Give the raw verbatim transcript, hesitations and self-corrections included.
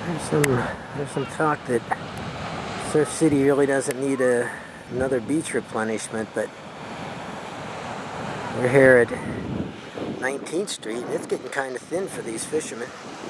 There's some, there's some talk that Surf City really doesn't need a, another beach replenishment, but we're here at nineteenth Street, and it's getting kind of thin for these fishermen.